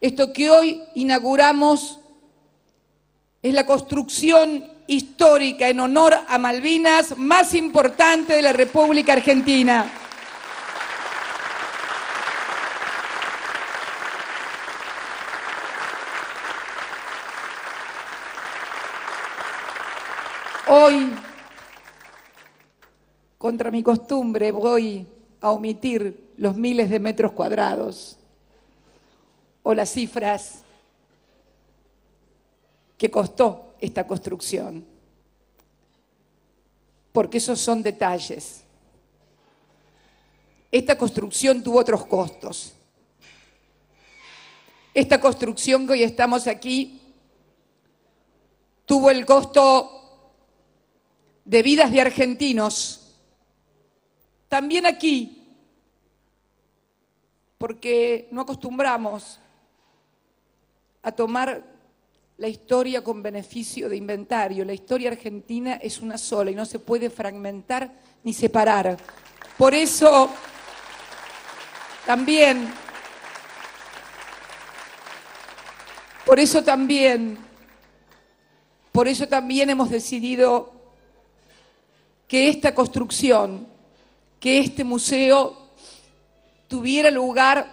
Esto que hoy inauguramos es la construcción histórica en honor a Malvinas más importante de la República Argentina. Hoy, contra mi costumbre, voy a omitir los miles de metros cuadrados o las cifras que costó esta construcción, porque esos son detalles. Esta construcción tuvo otros costos. Esta construcción que hoy estamos aquí tuvo el costo de vidas de argentinos, también aquí, porque no acostumbramos a tomar la historia con beneficio de inventario. La historia argentina es una sola y no se puede fragmentar ni separar. Por eso también hemos decidido que esta construcción, que este museo tuviera lugar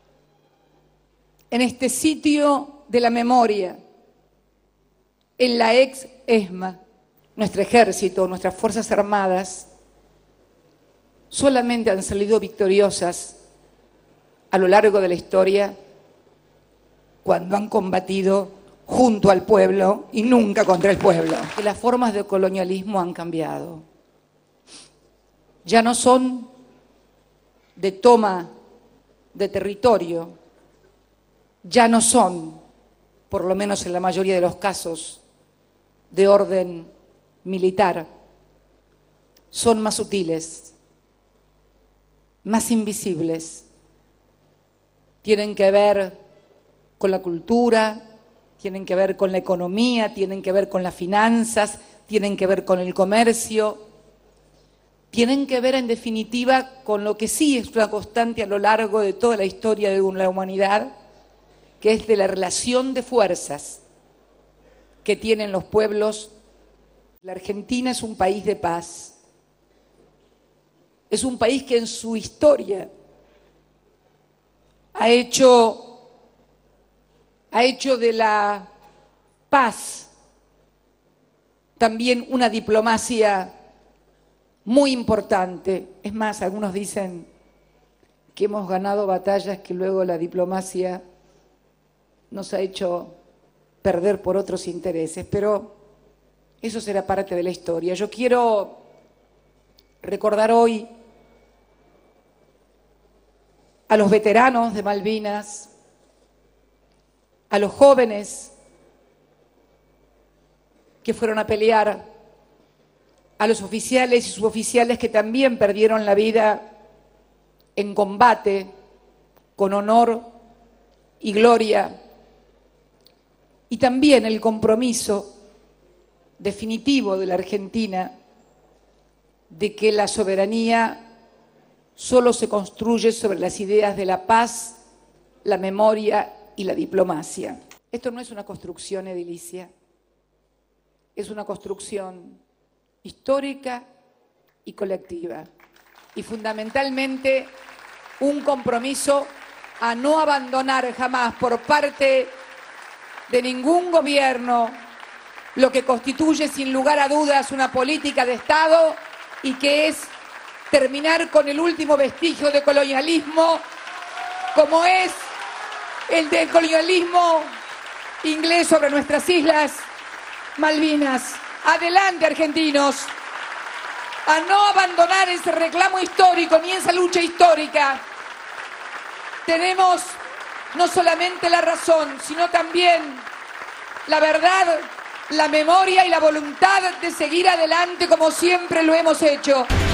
en este sitio de la memoria, en la ex ESMA. Nuestro ejército, nuestras Fuerzas Armadas, solamente han salido victoriosas a lo largo de la historia cuando han combatido junto al pueblo y nunca contra el pueblo. Que las formas de colonialismo han cambiado. Ya no son de toma de territorio, ya no son, por lo menos en la mayoría de los casos, de orden militar. Son más sutiles, más invisibles. Tienen que ver con la cultura, tienen que ver con la economía, tienen que ver con las finanzas, tienen que ver con el comercio, tienen que ver en definitiva con lo que sí es una constante a lo largo de toda la historia de la humanidad, que es de la relación de fuerzas que tienen los pueblos. La Argentina es un país de paz. Es un país que en su historia ha hecho de la paz también una diplomacia muy importante. Es más, algunos dicen que hemos ganado batallas que luego la diplomacia nos ha hecho perder por otros intereses, pero eso será parte de la historia. Yo quiero recordar hoy a los veteranos de Malvinas, a los jóvenes que fueron a pelear, a los oficiales y suboficiales que también perdieron la vida en combate, con honor y gloria, y también el compromiso definitivo de la Argentina de que la soberanía solo se construye sobre las ideas de la paz, la memoria y la diplomacia. Esto no es una construcción edilicia, es una construcción histórica y colectiva, y fundamentalmente un compromiso a no abandonar jamás por parte de ningún gobierno lo que constituye sin lugar a dudas una política de Estado y que es terminar con el último vestigio de colonialismo, como es el del colonialismo inglés sobre nuestras islas Malvinas. Adelante, argentinos, a no abandonar ese reclamo histórico ni esa lucha histórica. Tenemos no solamente la razón, sino también la verdad, la memoria y la voluntad de seguir adelante como siempre lo hemos hecho.